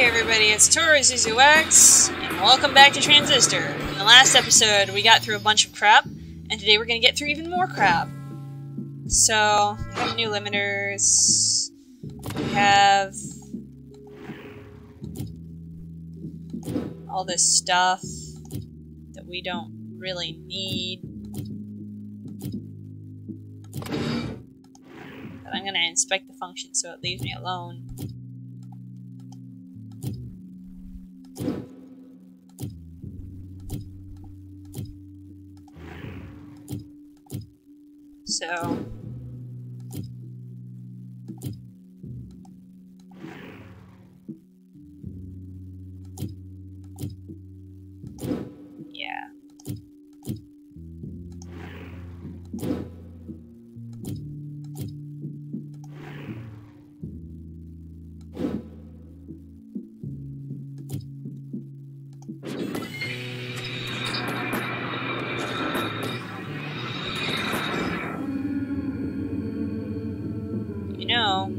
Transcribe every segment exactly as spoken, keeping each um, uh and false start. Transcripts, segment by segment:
everybody, it's ToruZuzuX, and welcome back to Transistor. In the last episode, we got through a bunch of crap, and today we're gonna get through even more crap. So, we have new limiters, we have all this stuff that we don't really need. But I'm gonna inspect the function so it leaves me alone. So, yeah. You know,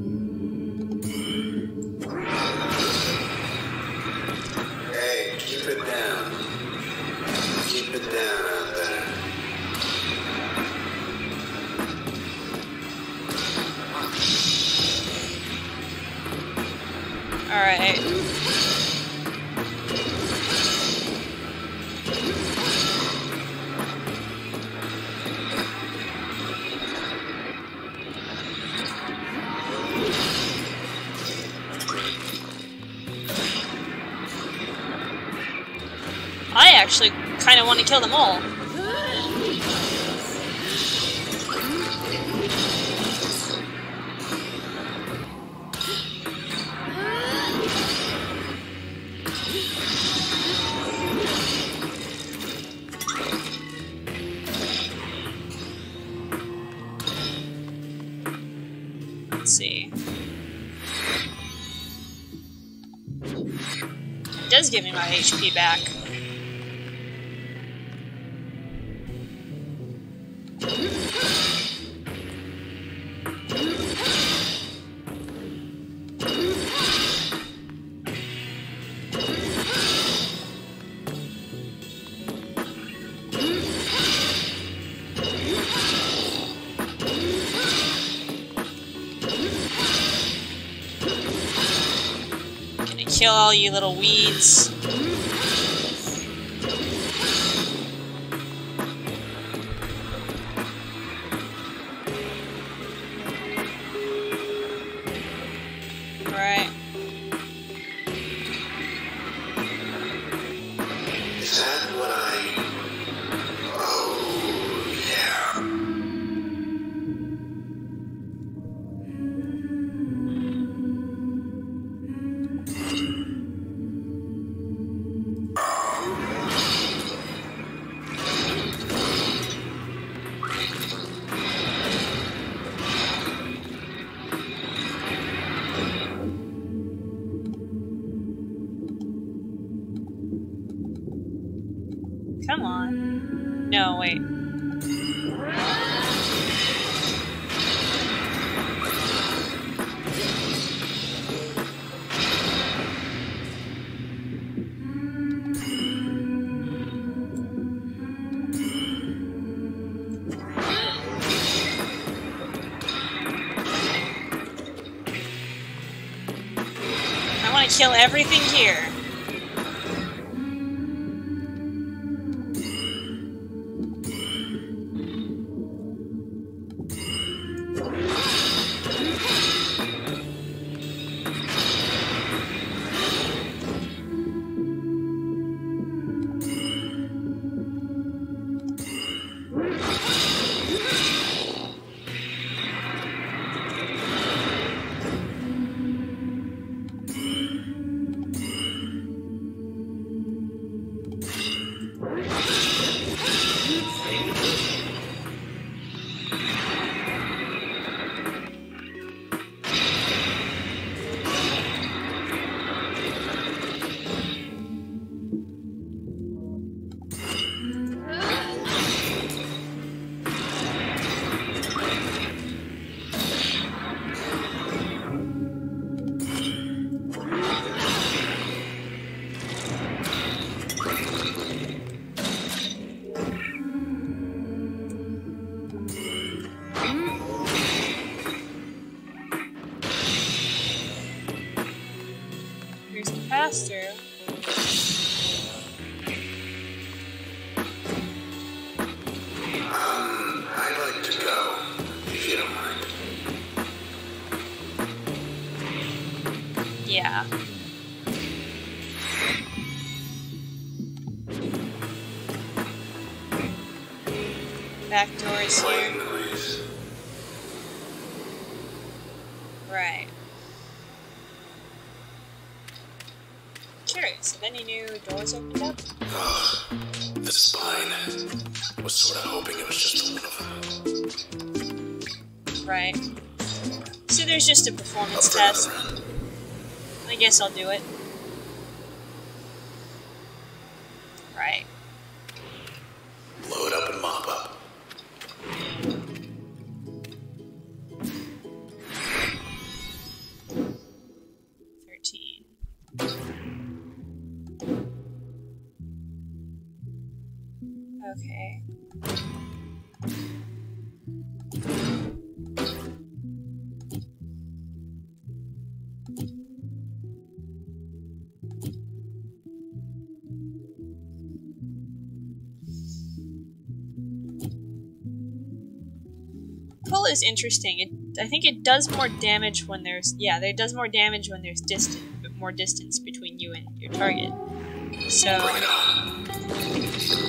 hey, keep it down. Keep it down out there. alright. I actually kind of want to kill them all. Let's see. It does give me my H P back. Gonna kill all you little weeds. Right. Is that what I... Oh, yeah. Come on. No, wait. I want to kill everything here. monsters to pass through. Um, I'd like to go, if you don't mind. Yeah. Back doors Playing here. noise. Right. Curious, have any new doors opened up? Oh, the spine. Was sort of hoping it was just one of them. Right. So there's just a performance Up for test. another round. I guess I'll do it. Right. Load up and mop up. thirteen. Okay. Pull is interesting. It, I think it does more damage when there's yeah, it does more damage when there's distance, more distance between you and your target. So Bring it on.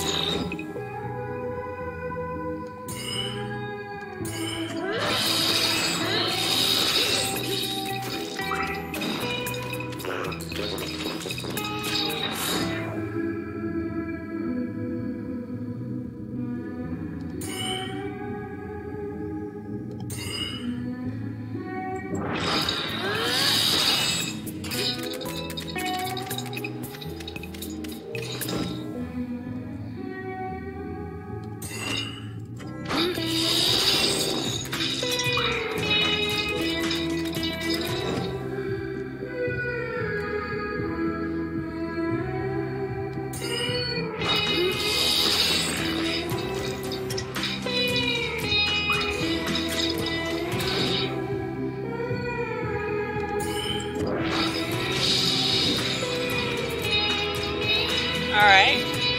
alright.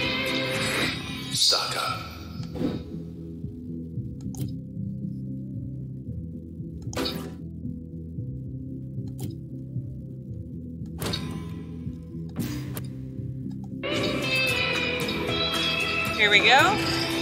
Stock up. Here we go.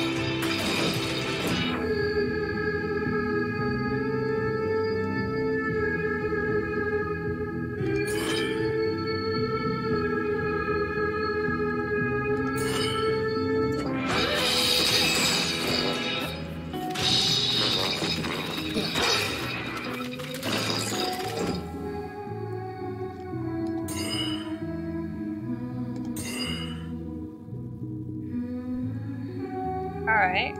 Alright.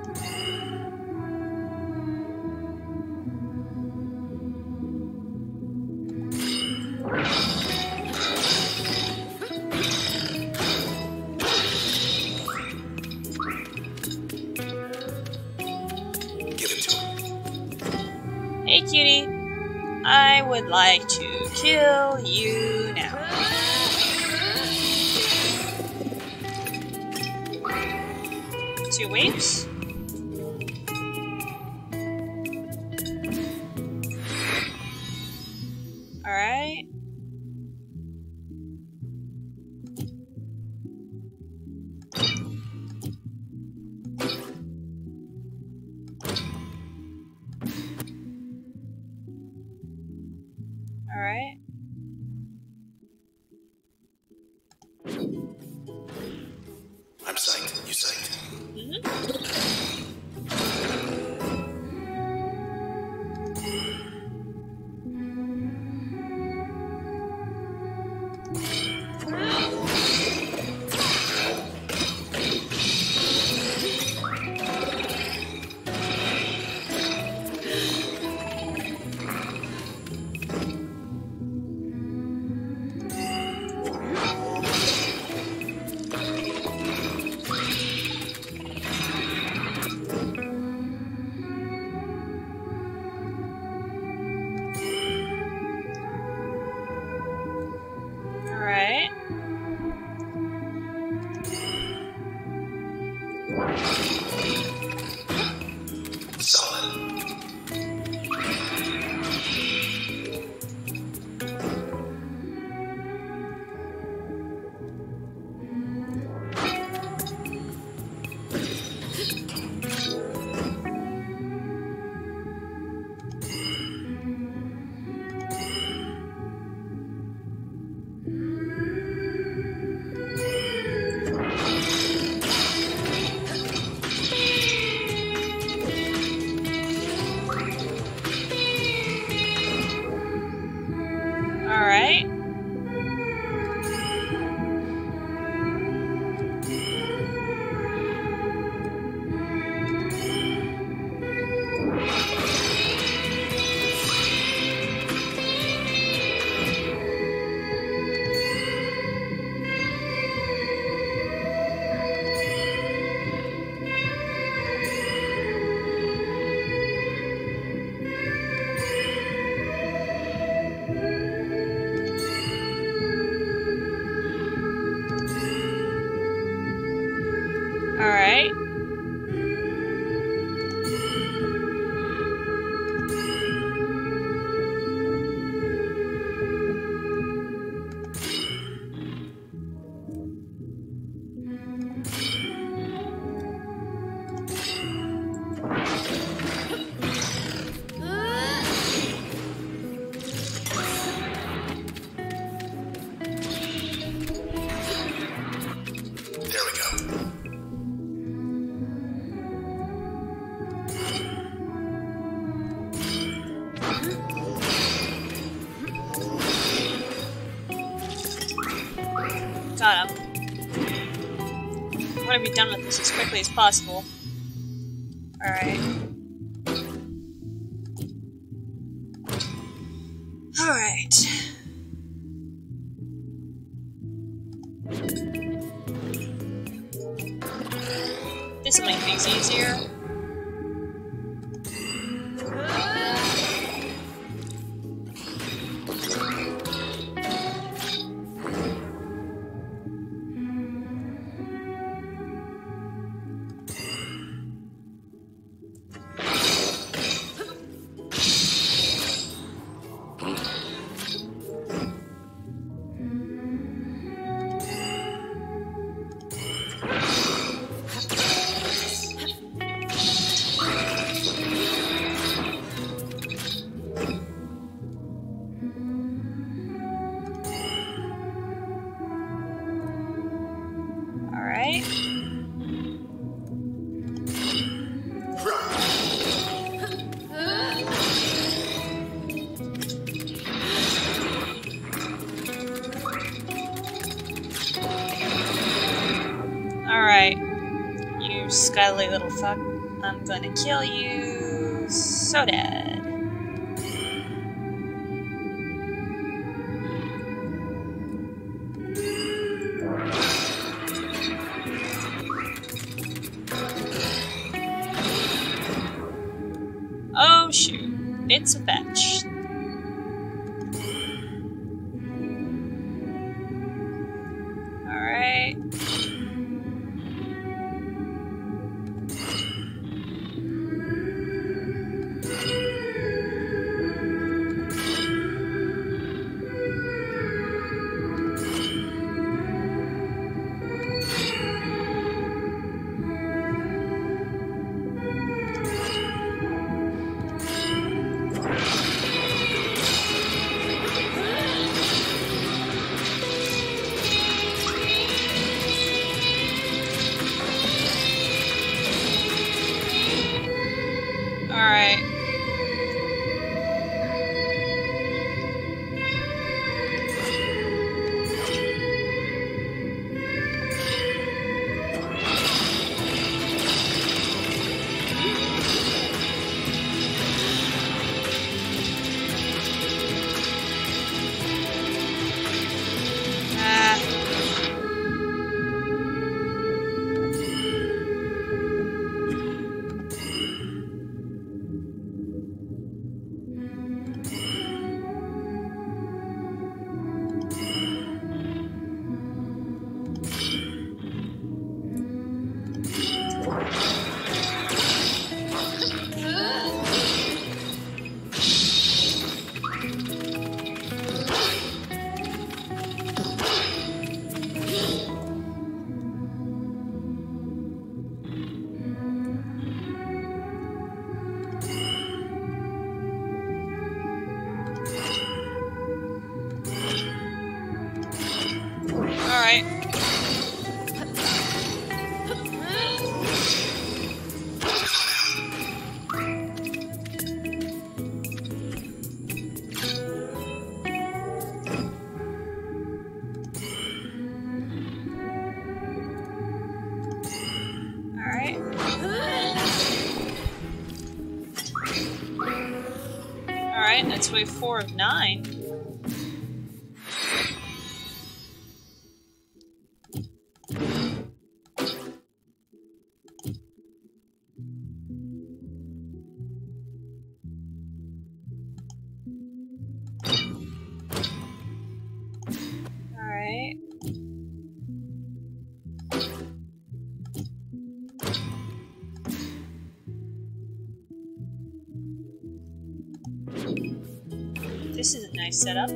Give it to him. Hey cutie, I would like to kill you now. Two waves. Alright. Alright. I'm psyched. You psyched? Alright. Alright. There we go. Got him. I want to be done with this as quickly as possible. Alright. Alright. This will make things easier. Alright. Alright. You scuttly little fuck. I'm gonna kill you so dead. Oh shoot, it's a fetch. Alright. Alright, that's wave four of nine. Alright. This is a nice setup.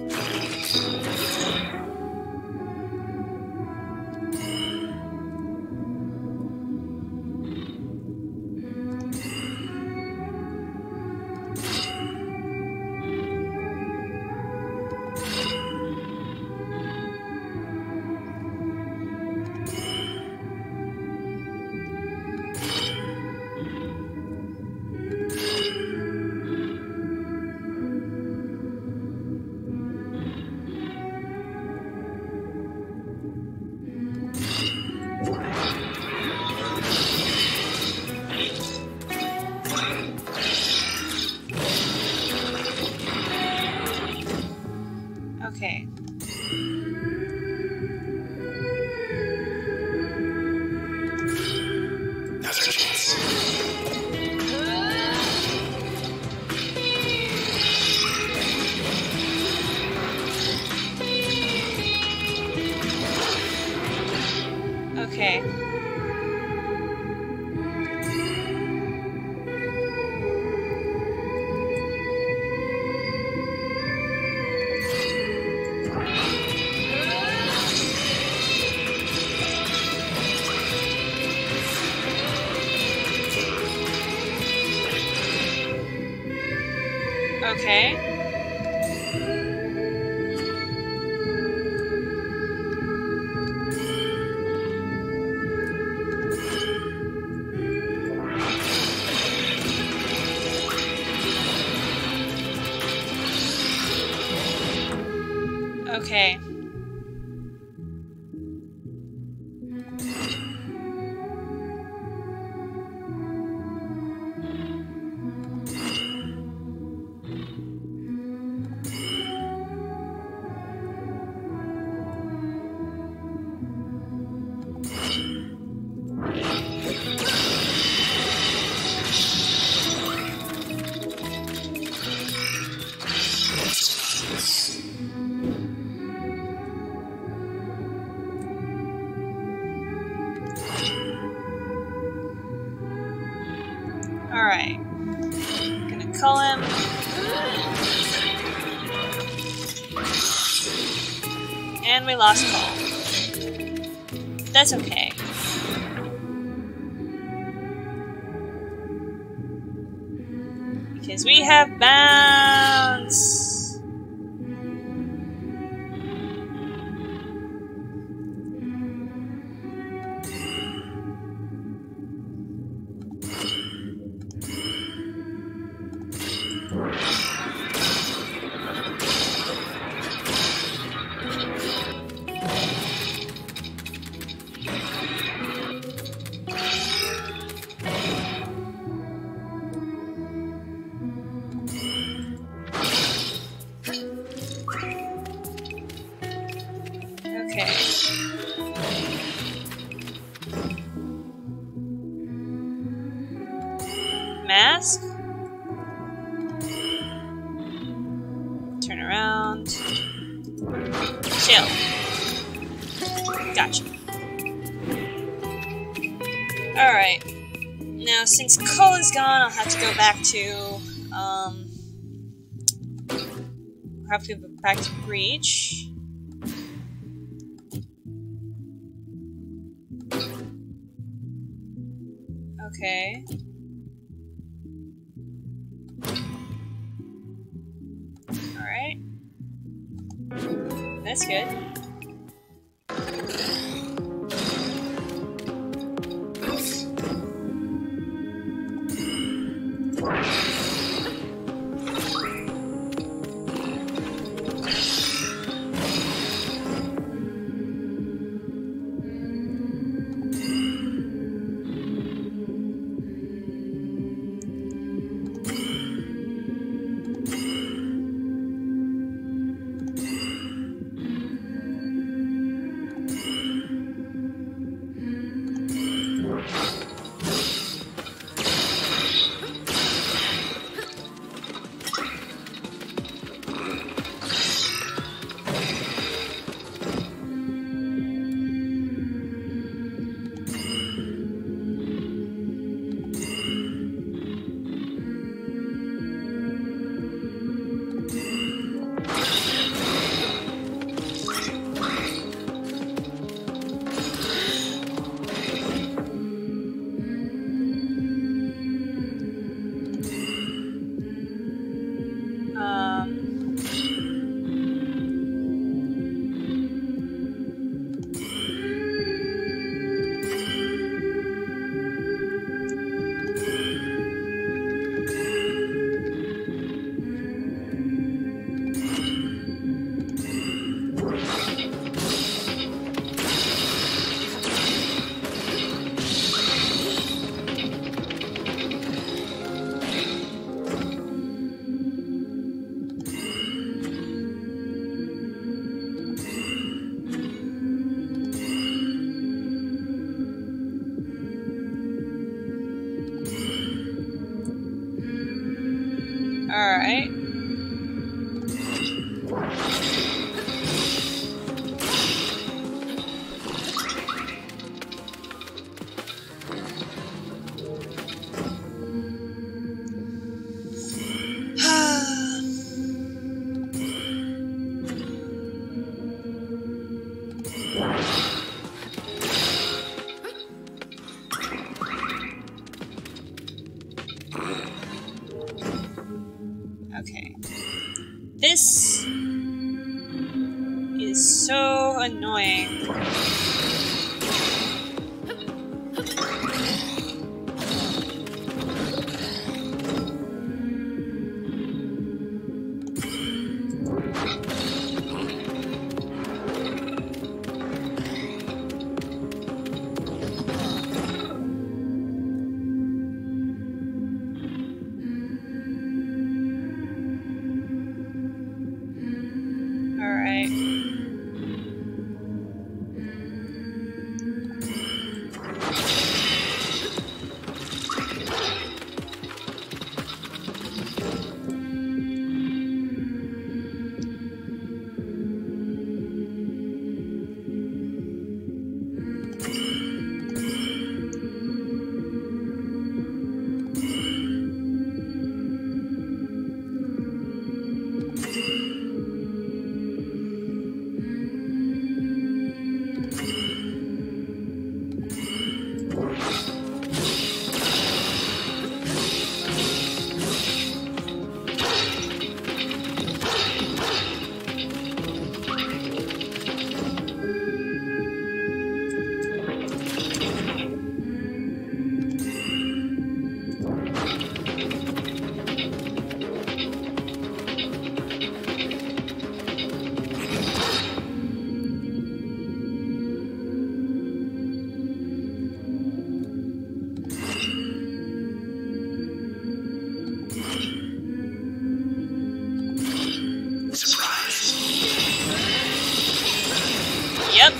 Okay. Now's our chance. Okay. Okay. Okay. Alright. Gonna call him. And we lost Call. That's okay. Because we have bounce! Okay. Mask? Turn around. Chill. Gotcha. Alright. Now, since Cole is gone, I'll have to go back to, um... I'll have to go back to Breach. Okay. Alright. That's good. It's so annoying. Yep.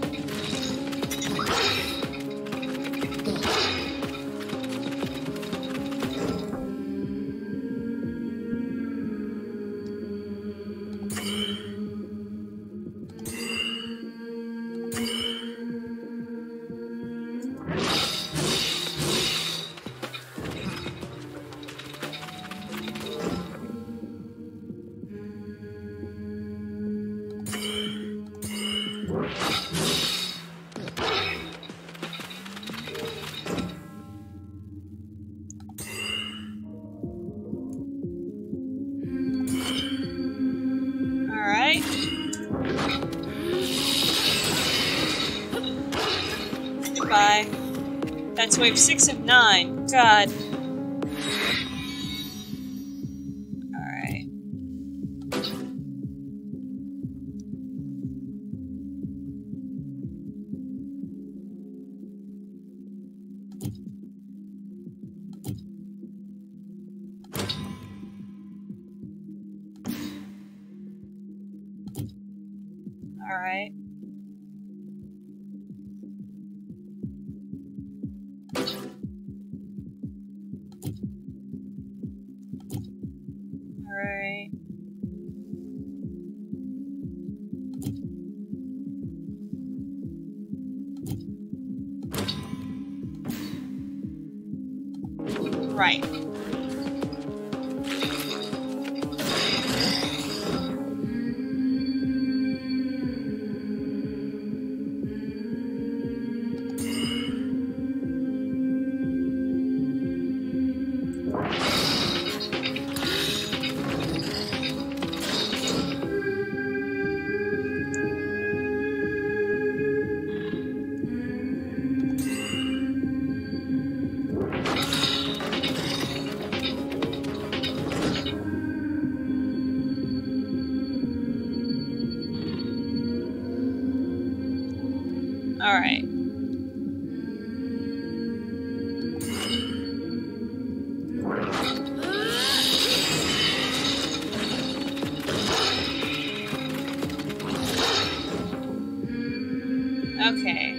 Alright. Goodbye. That's wave six of nine. God. Alright. Alright. Alright. Right. Alright. Okay.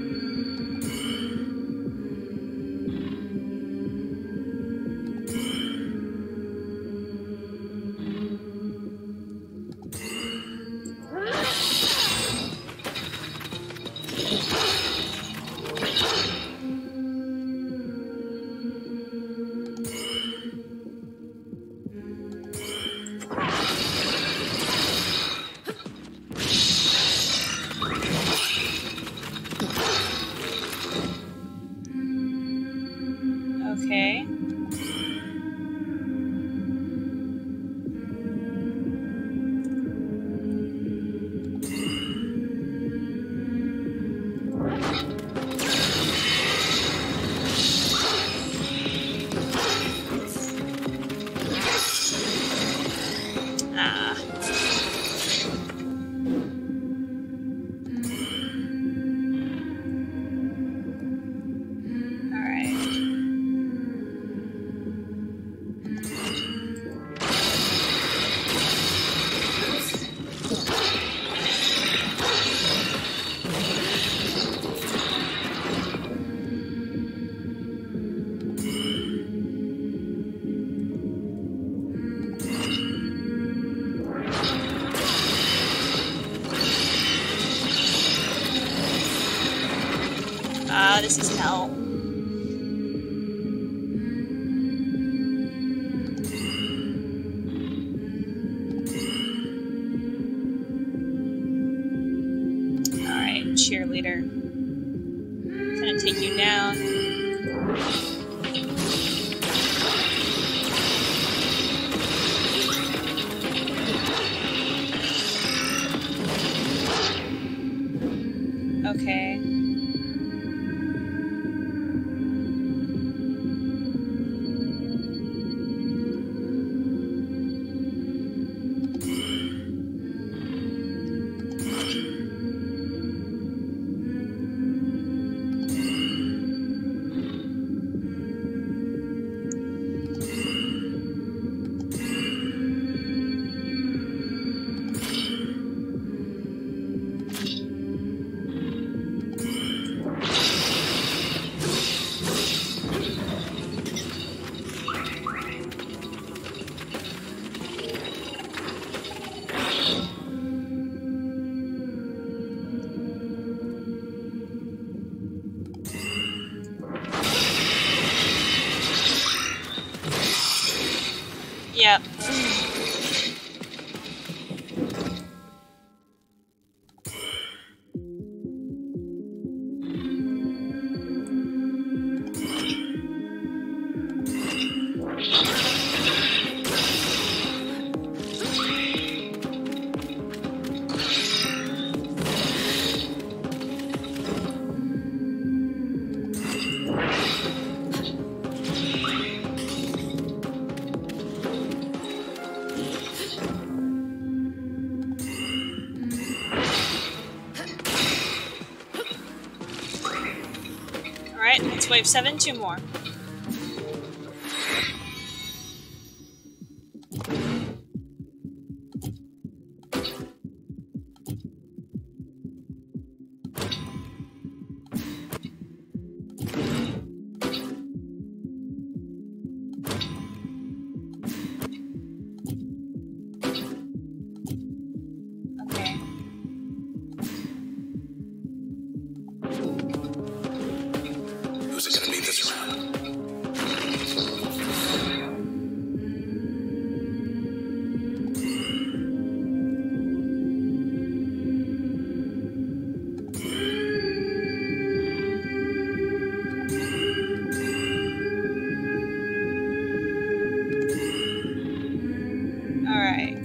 Okay. Ah, this is hell. Alright, cheerleader. Gonna take you down. Okay. Yep. Alright, it's wave seven, two more. Okay. Who's it gonna be this round? Alright.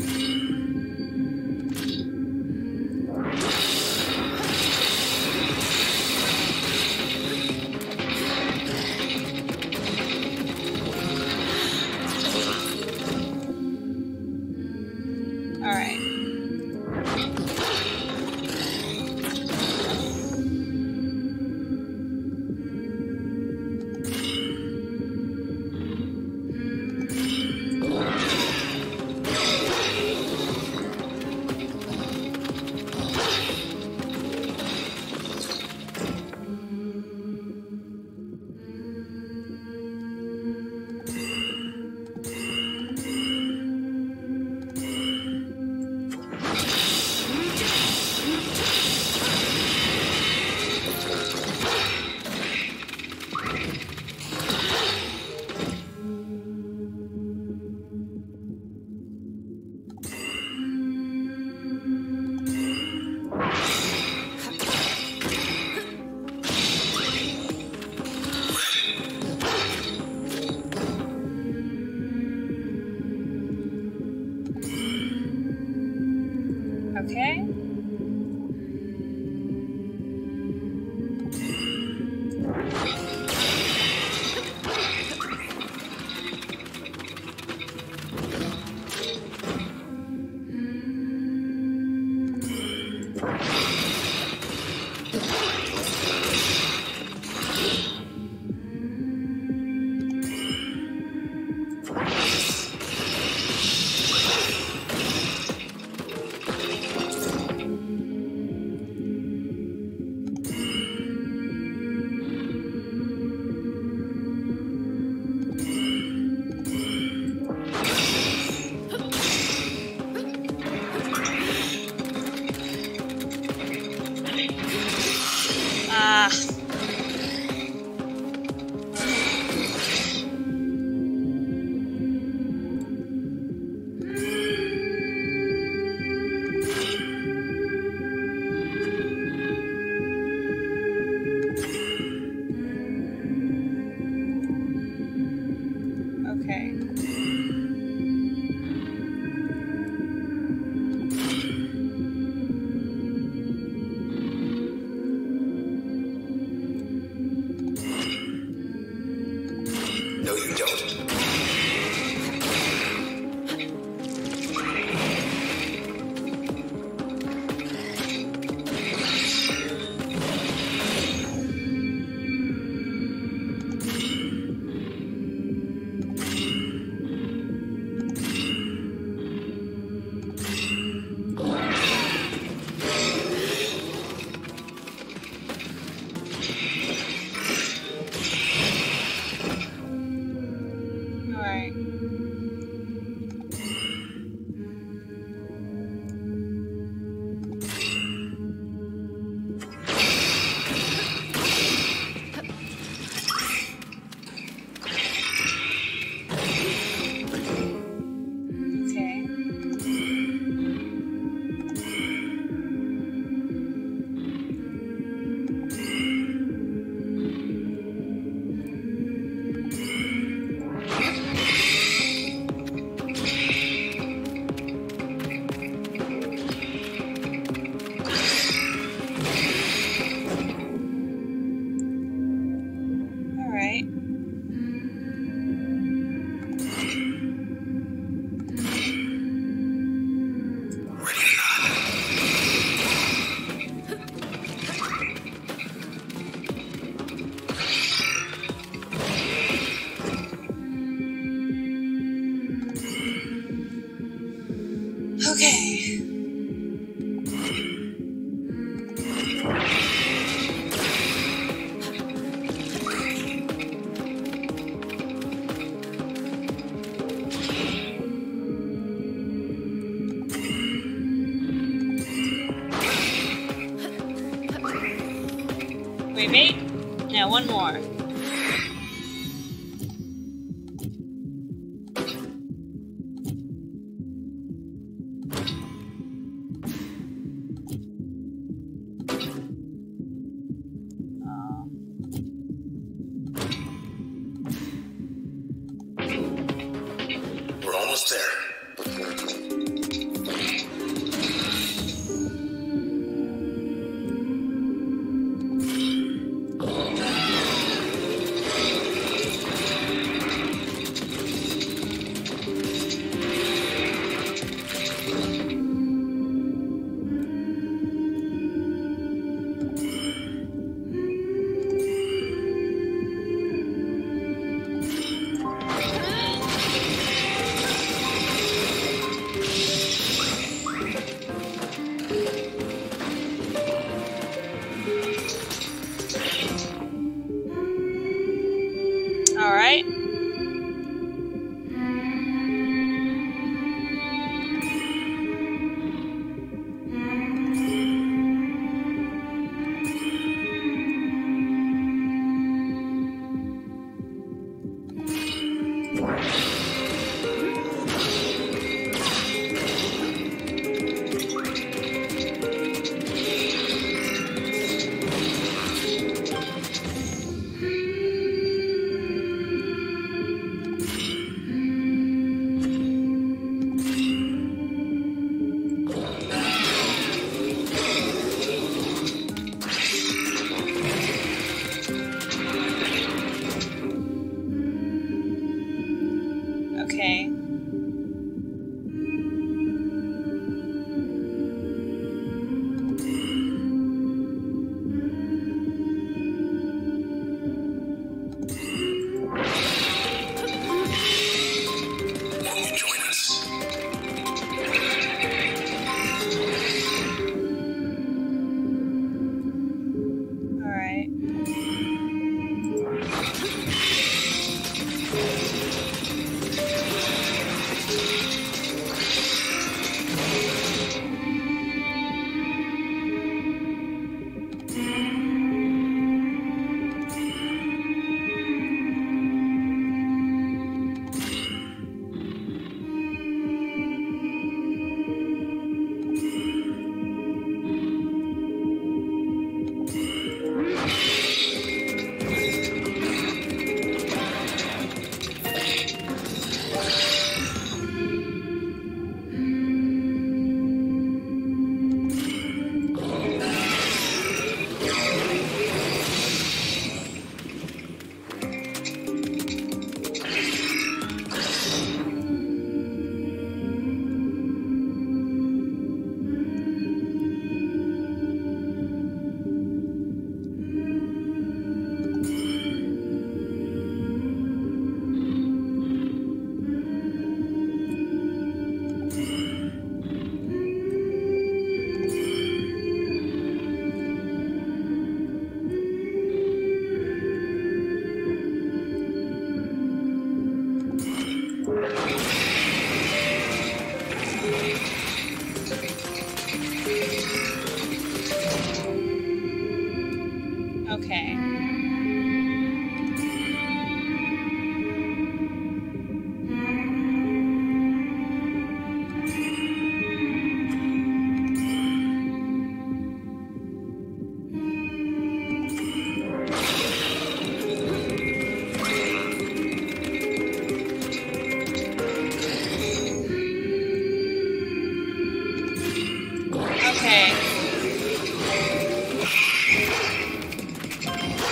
Wait, wait. Now one more. We're almost there. Alright. Okay. Won't you join us? Alright. Okay. Okay.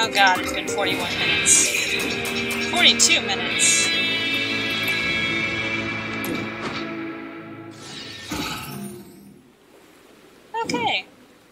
Oh god, it's been forty-one minutes. forty-two minutes. Okay.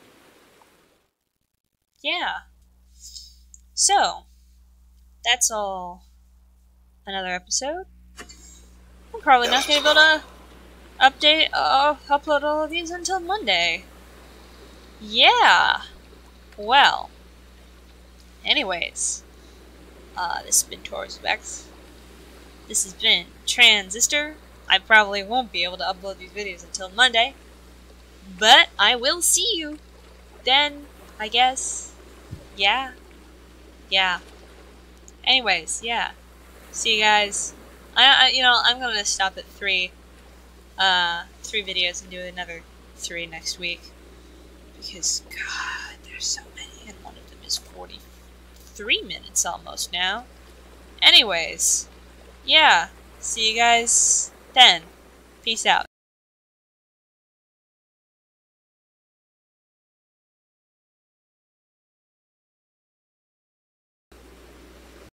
Yeah. So, that's all. Another episode. I'm probably not going to be able to update, uh, upload all of these until Monday. Yeah. Well. Anyways. Uh, this has been Taurus Vex. This has been Transistor. I probably won't be able to upload these videos until Monday. But I will see you then, I guess. Yeah. Yeah. Anyways, yeah. See you guys. I, I you know, I'm gonna stop at three, uh, three videos and do another three next week. Because, God, there's so many, and one of them is forty-three minutes almost now. Anyways, yeah. See you guys then. Peace out.